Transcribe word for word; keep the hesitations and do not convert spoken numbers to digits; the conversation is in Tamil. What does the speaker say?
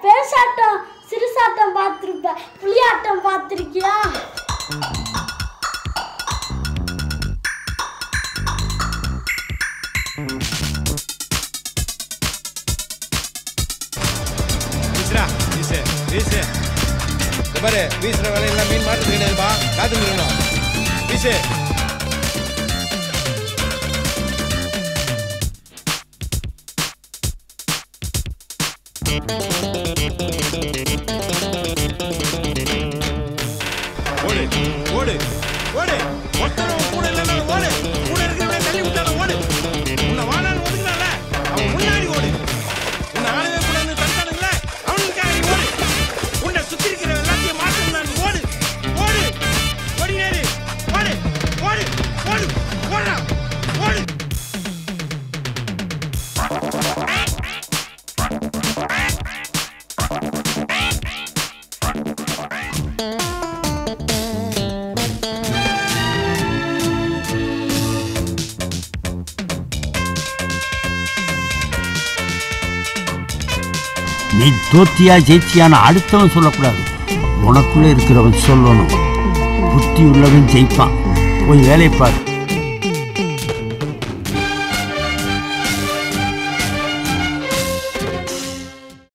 பேசாட்டம் சிறுசாட்டம் பார்த்துருப்ப, புலியாட்டம் பார்த்துருக்கியா? பாரு வீசுற வேலையெல்லாம் மீன் மாட்டுறது கிடையாதுப்பா, காத்து நிற்கணும். வீசு. ஓடு ஓடு ஓடு, ஒத்தரம் கூட இல்லைனாலும் ஓடு, கூட இருக்கிறவங்க தள்ளி விட்டாலும் ஓடு. உன்னை வாழான்னு ஒதுங்கினால அவன் முன்னாடி ஓடு. உன்னை ஆளவே கூட தடுத்தானுங்களே அவனுக்காக நீ ஓடு. உன்னை சுத்தி இருக்கிற எல்லாத்தையும் மாற்றணும் நீ ஓடு ஓடு ஓடினேரு ஓடு ஓடு ஓடு ஓடுறா ஓடு. நீ தோத்தியா ஜெயிச்சியான அடுத்தவன் சொல்லக்கூடாது, உனக்குள்ளே இருக்கிறவன் சொல்லணும். புத்தி உள்ளவன் ஜெயிப்பான். போய் வேலையை பாரு.